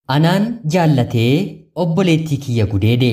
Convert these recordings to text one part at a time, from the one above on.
Anaan jaallatee obboleettii kiyya gudeede.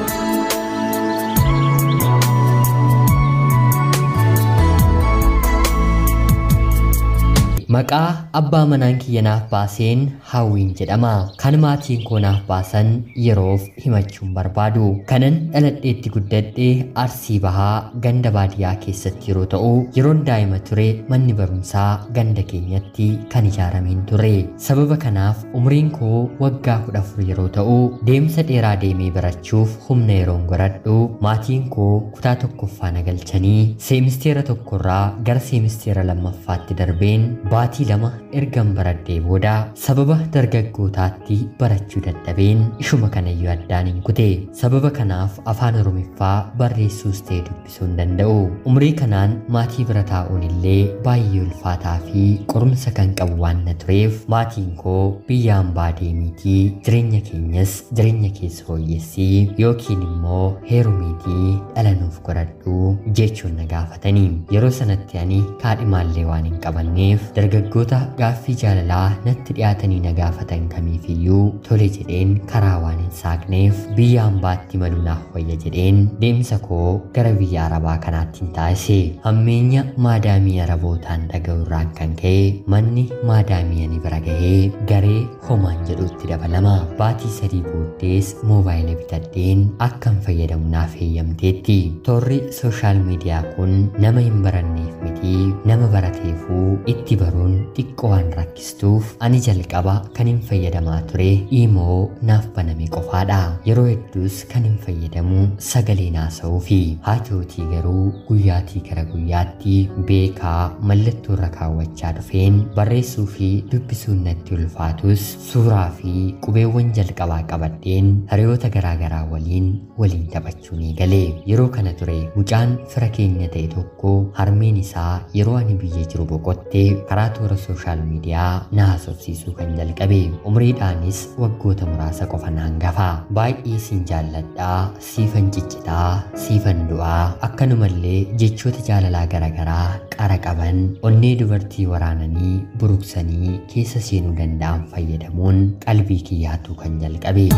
Maqaa abbaa manaan kiyya naaf baaseen Hawwiin jedhama. Kan maatiin koo naaf baasan yeroof himachuun barbaadu. Kanan dhaladheetti guddadhe Arsii Bahaa ganda baadiyyaa keessatti yeroo ta'u, yeroon daa'ima ture manni barumsaa ganda keenyatti kan ijaarameen ture. Sababa kanaaf umriin koo waggaa 14 yeroo ta'u, deemsa dheeraa deemee barachuuf humna yeroon godhadhu maatiin koo kutaa tokkoffaa na galchanii seemisteera tokkorraa gara seemisteera lammaffaatti darbeen baatii 2 ergan baradhee booda sababa dargaggootaatti barachuu dadhabeen ishuma kanayyuu addaan hin kute. Sababa kanaaf afaan Oromiffaa barreessuus ta'ee dubbisuu hin danda'u. Umrii kanaan maatii bira taa'uun illee baay'ee ulfaataa fi qorumsa kan qabu waan na tureef maatiin koo biyya hambaa deemiitii jireenya keenyas jireenya keessa fooyyessii yookiin immoo heerumiitii dhala nuuf godhadhu jechuun na gaafatanii. Yeroo sanatti ani kaadhimaallee waan hin qabanneef dargaggoota gaaffii jaalalaa natti dhiyaatanii na gaafatan kamiifiyyuu tole jedheen karaa waan hin saaqneef biyya hambaatti maluu naaf wayya jedheen deemsa koo gara biyya Arabaa kanaatti hin taasise. Hammeenya maadaamii Arabootaan dhaga'u irraan kan ka'e manni maadaamii ani bira gahee garee homaan jedhutti dabalama. Baatii 3 booddees moobaayila bitadheen akkan fayyadamu naaf heeyyamteetti. Toorri sooshaal miidiyaa kun nama hin baranneef miti, nama barateefuu itti baruun xiqqoo waan rakkistuuf ani jalqaba kan hin fayyadamaa ture imoo naaf baname qofaadha. Yeroo hedduus kan hin fayyadamu sagalee naasa'uu fi haatootii garuu guyyaatii gara guyyaatti beekaa mallattoo irra kaawwachaa dhufeen barreessuu fi dubbisuun natti ulfaatus suuraa fi qubeewwan jalqabaa qabadheen hiriyoota garaagaraa waliin taphachuun eegale. Yeroo kana ture mucaan fira keenya ta'e tokko harmeen isaa yeroo ani biyya jiru boqottee karaa toora sooshaal miidiyaa na haasofsiisuu kan jalqabe. Umriidhaanis waggoota muraasa qofa naan gafa. Baay'ee siin jaalladhaa, siifan ciccitaa, siifan du'aa, akkanumallee jechoota jaalalaa garaagaraa qara qaban onnee dubartii waraananii buruqsanii keessa seenuu danda'an fayyadamuun qalbii kiyyaatu kan jalqabe.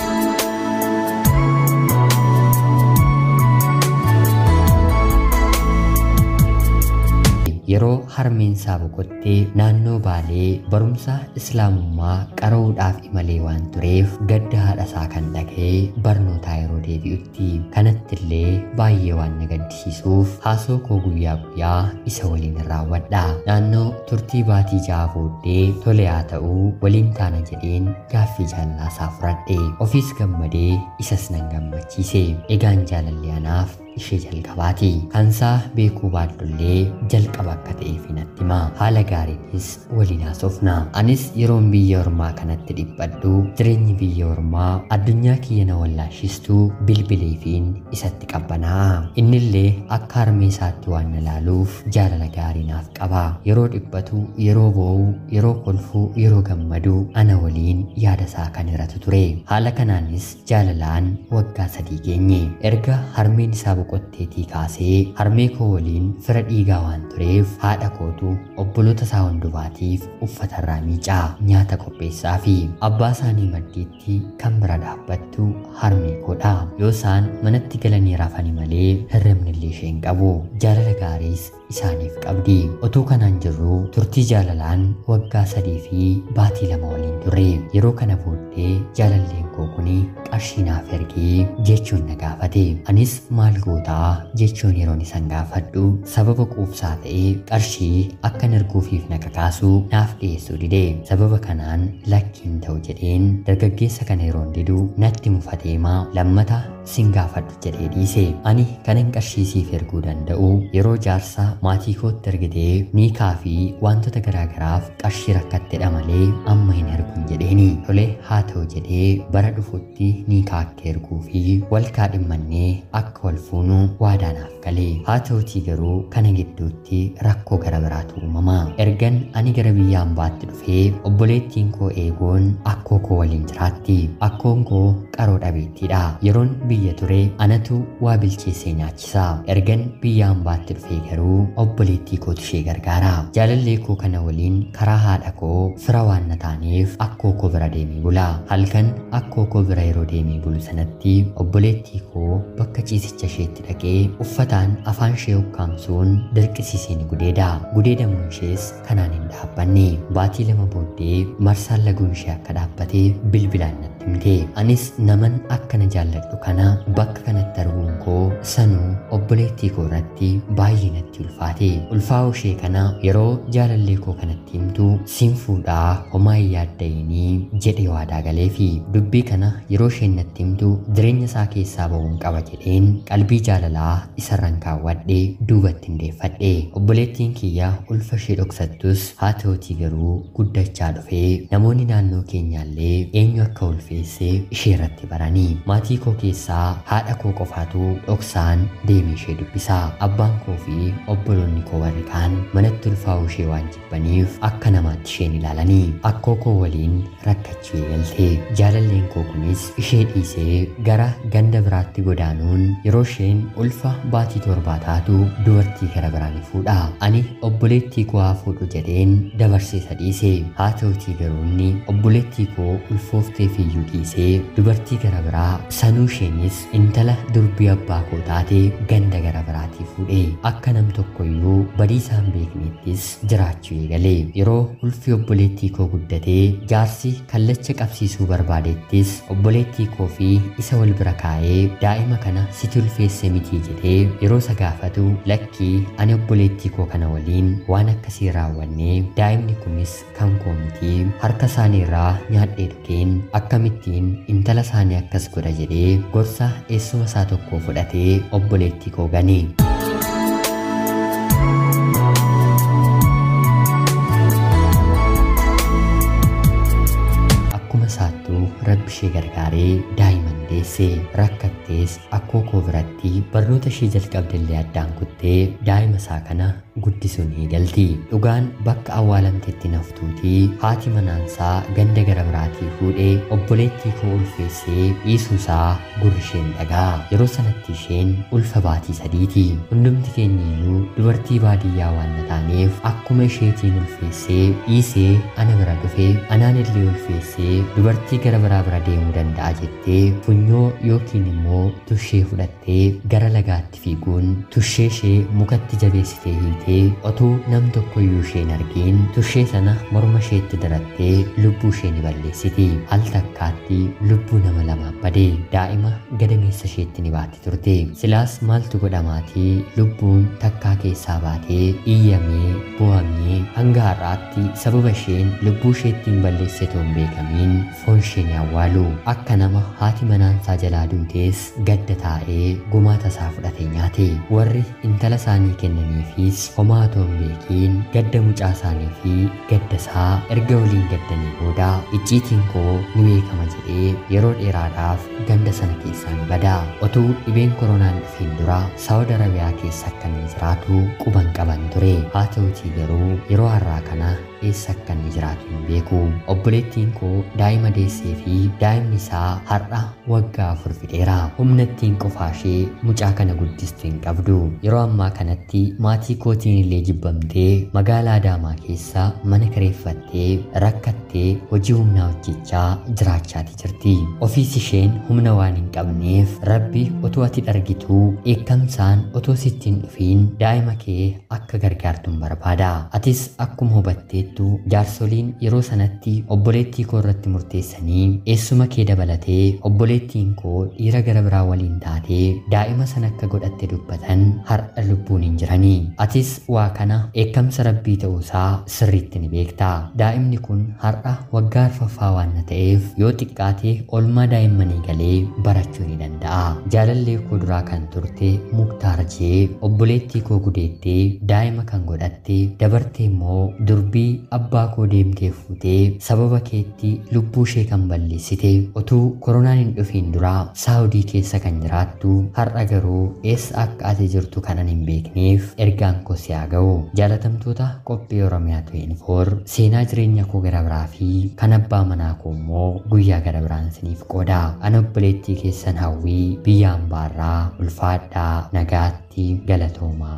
Yeroo harmeen isaa boqottee naannoo Baalee barumsa Islaamummaa qara'uudhaaf imalee waan tureef gadda haadha isaa kan dhaga'ee barnootaa yeroo deebi'utti kanatti illee baay'ee waan na gaddisiisuuf haasoo koo guyyaa guyyaa isa waliin raawwadha. Naannoo turtii baatii 6 booddee tole haa ta'uu waliin taana jedheen gaaffii jaalalaa isaa fudhadhe. Ofiis gammadee isas nan gammachiise. Egaan jaalalli anaaf ishee jalqabaati. Kansaa beekuu baaddullee jalqaba akka ta'eef natti hima. Haala gaariinis waliin haasofna. Anis yeroon biyya ormaa kanatti dhiphadhu jireenyi biyya ormaa addunyaa kiyya na wallaashistu bilbileefiin isatti qabbanaa. Innillee akka harmee isaatti waan na laaluuf jaalala gaarii naaf qaba. Yeroo dhiphatu, yeroo boo'u, yeroo kolfuu, yeroo gammadu ana waliin yaada isaa kan hiratu ture. Haala kanaanis jaalalaan waggaa 3 geenye. Erga harmeen isaa boqotteetii kaasee harmee koo waliin fira dhiigaa waan tureef haadha kootu obboloota isaa hundumaatiif uffata irraa miicaa nyaata qopheessaa fi abbaa isaanii maddiitti kan bira dhaabbattu harmee koodha. Yoo isaan manatti galanii rafanii malee hirribni illee ishee hin qabu. Jaalala gaariis isaaniif qabdi. Otoo kanaan jirru turtii jaalalaan waggaa 3 fi baatii 2 waliin turre. Yeroo kana booddee jaalalleen koo kuni qarshii naaf ergee jechuun na gaafate. Anis maal gootaa jechuun yeroon isan gaafadhu sababa quubsaa ta'ee qarshii akkan erguufiif na kakaasu naaf dhiyeessuu dide. Sababa kanaan lakkiin ta'u jedheen dargaggeessa kana yeroon didu natti mufateemaa lammata sin gaafadhu jedhee dhiise. Ani kanan qarshii siif erguu danda'u yeroo jaarsa maatii kootti ergitee niikaa fi wantoota garaagaraaf qarshii rakkattedha malee amma hin erguun jedheeni. Tole haa ta'u jedhee bara dhufutti ni kaakkeerguu fi wal kaadhimmannee akka wal fuunu waadaanaaf galee. Haa ta'utii garuu kana gidduutti rakkoo gara biraatu uumama. Ergan ani gara biyya ambaatti dhufee obboleettiin koo eegoon akkoo koo waliin jiraatti. Akkoon koo qaroo dhabeettiidha. Yeroon biyya ture anatu waa bilcheessee nyaachisa. Ergan biyya ambaatti dhufee garuu obboleettii kootu ishee gargaara. Jaalallee koo kana waliin karaa haadha koo fira waan na taaneef akkoo koo bira deemee bula. Halkan akkoo koo bira yeroo deemee bulu sanatti obboleettii koo bakka ciisicha isheetti dhaqee uffataan afaan ishee ukkaamsuun dirqisiisee ni gudeeda. Gudeedamuun ishees kanaan hin dhaabbanne. Baatii 2 booddee marsaan laguun ishee akka dhaabbate bilbilaan natti himte. Anis naman akkana jaalladhu kana bakka kanatti arguun koo sanuu obboleettii koo irratti baay'ee natti ulfaate. Ulfaa'uu ishee kana yeroo jaalallee koo kanatti himtu siin fuudhaa homaa hin yaadda'inii jedhee waadaa galeefi. Dubbii kana yeroo isheen natti himtu jireenya isaa keessaa ba'uun qaba jedheen qalbii jaalalaa isarraan kaawwadhe duubatti hin deeffadhe. Obboleettiin kiyya ulfa ishee dhoksattus haa ta'utii garuu guddachaa dhufee namoonni naannoo keenyaallee eenyu akka ulfeesse ishee irratti baranii. Maatii koo keessaa haadha koo qofaatu dhoksaan deemee ishee dubbisa. Abbaan koo fi obboloonni koo warri kaan manatti ulfaa'uu ishee waan jibbaniif akka namaatti isheen ilaalanii. Akkoo koo waliin rakkachuu eegalte. Jaalalleen koo kunis ishee dhiisee gara ganda biraatti godaanuun yeroo isheen ulfa baatii 7 taatu dubartii gara biraa ni fuudha. Ani obboleettii koo haa fuudhu jedheen dabarsee isa dhiise. Haa ta'utii garuu inni obboleettii koo ulfoofteef iyyuu dhiisee dubartii gara biraa sanuu isheenis intala durbii abbaa koo taate ganda gara biraatii fuudhe. Akka nam tokkoyyuu badii isaan beekneettis jiraachuu eegale. Yeroo ulfi obboleettii koo guddatee jaarsi kallacha qabsiisuu barbaadettis obboleettii koo fi isa wal bira kaa'ee daa'ima kana situ ulfeesse mitii jedhee yeroo isa gaafatu lakkii ani obboleettii koo kana waliin waan akkasii raawwannee daa'imni kunis kan koo mitii harka isaanii irraa nyaadhee dhugeen akkamittiin intala isaanii akkas godha jedhee gorsa eessuma isaa tokkoo fudhatee obboleettii koo gane. Rabbi ishee gargaaree daa'iman deesse. Rakkattees akkoo koo biratti barnoota ishee jalqabdillee addaan kuttee daa'ima isaa kana guddisuun eegalti. Dhugaan bakka awwaalamtetti naftuutii haati manaansaa ganda gara biraatii fuudhee obboleettii koo ulfeessee dhiisuusaa gurri isheen dhagaa. Yeroo sanatti isheen ulfa baatii 3ti. Hundumti keenyiyyuu dubartii baadiyyaa waan na taaneef akkuma isheetiin ulfeessee dhiisee ana bira dhufe anaan illee ulfeessee dubartii gara biraa bira deemuu danda'a jettee funyoo yookiin immoo tushee fudhattee gara lagaatti fiiguun tushee ishee mukatti jabeessitee hiitee otuu nam tokkoyyuu isheen argiin tushee sana morma isheetti darattee lubbuu ishee ni balleessiti. Al takkaatti lubbuu nama lamaa bade. Daa'ima gadameessa isheetti ni baatti turte. Silaas maaltu godhamaatii lubbuun takkaa keessaa baatee iyyamee bu'amee hanga har'aatti sababa isheen lubbuu isheettiin balleessite hin beekamiin foon ishee ni awwaalu. Akka nama haati manaansaa jalaa duutees gadda taa'ee gumaata isaa fudhatee nyaate. Warri intala isaanii kennaniifis homaa otoo hin beekiin gadda mucaa isaanii fi gadda isaa erga waliin gaddanii booda icciitiin koo ni beekama jedhee yeroo dheeraadhaaf ganda sana keessaa ni bada. Otuu dhibeen koronaan dhufeen dura Saawud Arabiyaa keessa akka inni jiraatu quban qaban ture. Haa ta'utii garuu yeroo har'aa kana eessa akka inni jiraatu hin beeku. Obboleettiin koo daa'ima deessee fi daa'imni isaa har'a waggaa 4 fixeera. Humna ittiin qofaa ishee mucaa kana guddistu hin qabdu. Yeroo ammaa kanatti maatii kootiin illee jibbamtee magaalaa Adaamaa keessa mana kireeffattee rakkattee hojii humnaa hojjechaa jiraachaati jirti. Ofiis isheen humna waan hin qabneef Rabbi otoo ati argituu eekkamsaan otoo sitti hin dhufiin daa'ima kee akka gargaartuun barbaada. Atis akkuma hubatteettu jaarsoliin yeroo sanatti obboleettii koo irratti murteessanii eessuma kee dabalatee obboleettiin koo dhiira gara biraa waliin taatee daa'ima sana akka godhatte dubbatan har'a lubbuun hin jiranii. Atis waa kana eekkamsa Rabbii ta'uusaa sirriitti ni beekta. Daa'imni kun har'a waggaa 4ffaa waan ta'eef yoo xiqqaate oolmaa daa'immanii galee barachuu ni danda'a. Jaalallee koo duraa kan turte Muktaar jee obboleettii koo gudeettee daa'ima kan godhatte dabartee immoo durbii abbaa koo deemtee fuutee sababa keetti lubbuu ishee kan balleessite utuu koronaan hin dhufiin dura Saawudii keessa kan jiraattu har'a garuu eessa akka ati jirtu kanan hin beekneef ergaan koo si haa ga'u. Jaalatamtoota qophii Oromiyaa 24 seenaa jireenya koo gara biraa fi kan abbaa manaa koo immoo guyyaa gara biraan isiniif qooda. Ana obboleettii keessan Hawwii biyya Ambaarraa ulfaadhaa nagaatti galatoomaa.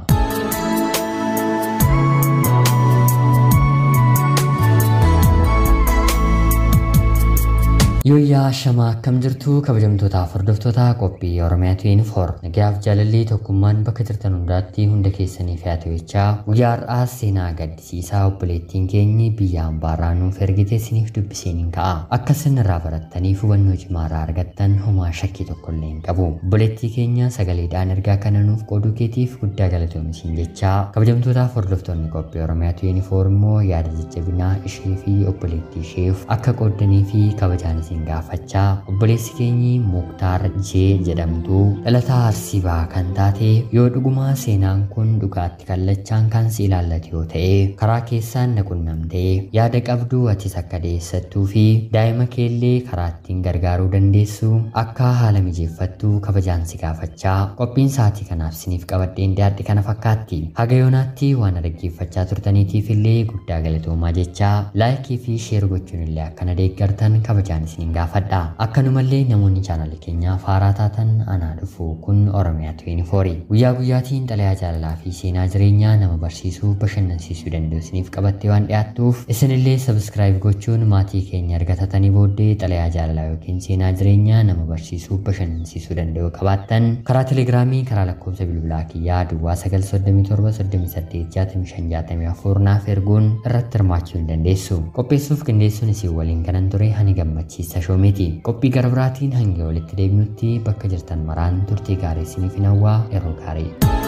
Yoyyaa shamaa akkam jirtu kabajamtootaaf hordoftoota qophii Oromiyaa 24 nagaaf jaalallee tokkummaan bakka jirtan hundaatti hunda keessaniif haa ta'u. Guyyaa har'aa seenaa gaddisiisaa obboleettiin keenyi biyya Ambaarraa nuuf ergite isiniif dubbiseen ka'a. Akka isin irraa barattaniif hubannoo cimaa irraa argattan homaa shakkii tokko illee hin qabu. Obboleettii keenya sagaleedhaan ergaa kana nuuf qooduu keetiif guddaa galatoomi jecha kabajamtootaaf hordoftoonni qophii Oromiyaa 24 immoo yaada jajjabinaa ishee fi obboleettii isheef akka qooddanii fi kabajaan gaafachaa obboleessi keenyi Muktaar Jee jedhamtu dhalataa Arsii Bahaa kan taate yoo dhugumaa seenaan kun dhugaatti kallachaan kan si ilaallatu yoo ta'e karaa keessaan na qunnamtee yaada qabdu atis akka dhiyeessattuu fi daa'ima keellee karaa ittiin gargaaruu dandeessu akka haala mijeeffattu kabajaan si gaafachaa qophiin sa'aatii kanaaf siniif qabadheen dhiyaadhe kana fakkaatti. Haga yoonaatti waan dhaggeeffachaa turtaniitiif illee guddaa galatoomaa jechaa laayikii fi sheer gochuun illee akkana deeggartan kabajaan isin gaafadha. Akkanumallee namoonni chaanalii keenyaaf haaraa taatan anaa dhufu kun Oromiyaa 24 guyyaa guyyaatiin xalayaa jaalalaa fi seenaa jireenyaa nama barsiisuu bashannansiisuu danda'u isiniif qabattee waan dhiyaattuuf isinillee sabskiraayib gochuun maatii keenya argatatanii booddee xalayaa jaalalaa yookiin seenaa jireenyaa nama barsiisuu bashannansiisuu danda'u qabaattan karaa telegiraamii karaa lakkoofsa bilbilaa kiyyaa duwwaa 937 naaf erguun irratti hirmaachuu hin dandeessu. Qopheessuuf qindeessuun isin waliin kanan ture hani gammachiisa shoomiti. Qophii gara biraatiin hanga walitti deebinutti bakka jirtan maraan turtii gaarii isiniif hawwaa yeroo gaarii.